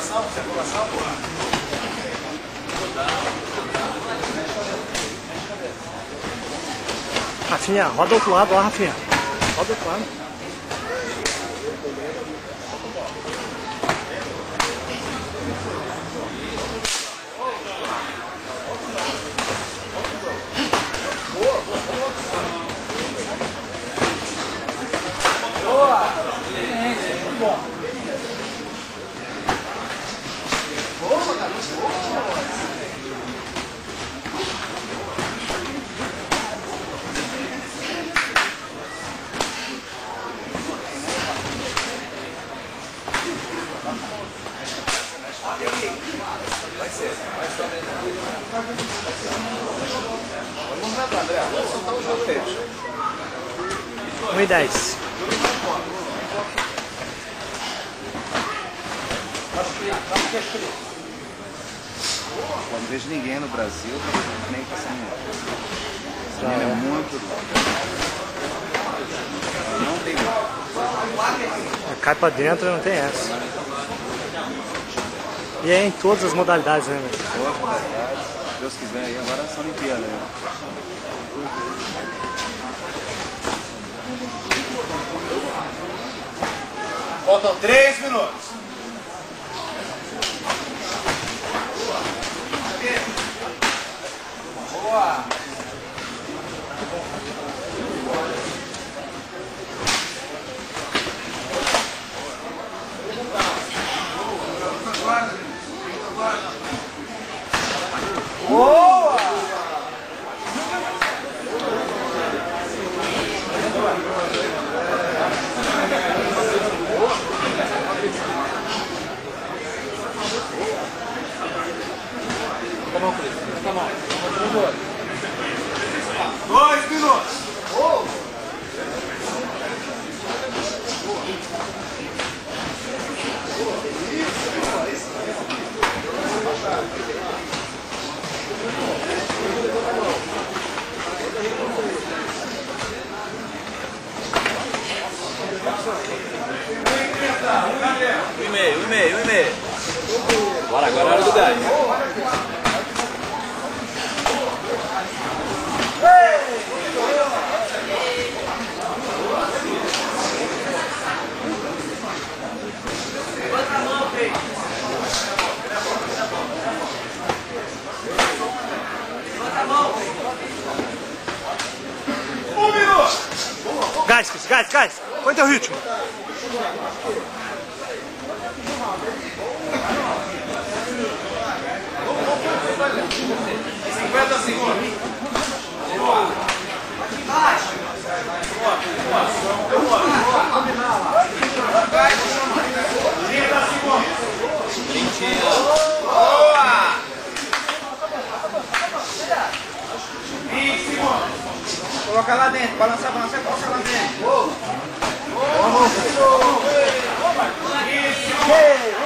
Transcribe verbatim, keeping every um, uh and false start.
Circulação, circulação, pô. Rafinha, roda do outro lado, ó, Rafinha. Roda do outro lado. Boa! Muito bom. Boa, garoto. Boa. Vai ser, vai ser. Vamos lá, André. Vamos soltar o jogo deles. um e dez. Eu não vejo ninguém no Brasil nem com essa menina. Essa menina é muito louca. Não tem muito. Cai pra dentro, não tem essa. E é em todas as modalidades, né, velho? Todas as modalidades. Se Deus quiser aí, agora é só Olimpíada, né? Faltam três minutos. Boa! Boa! Tá bom, Cris. Tá bom. Dois minutos. Oh. Um e meio, um e meio, um e meio. Bora, agora é hora do gás. Outra mão, Cris. Outra mão. Um minuto. Gás, Cris, gás, gás. Põe teu ritmo. cinquenta segundos. Boa. Aqui embaixo. Boa, boa. Boa, boa. trinta segundos. trinta. Boa. vinte segundos. Coloca lá dentro. Balançar, balançar, coloca lá dentro. Boa. Boa. vinte segundos.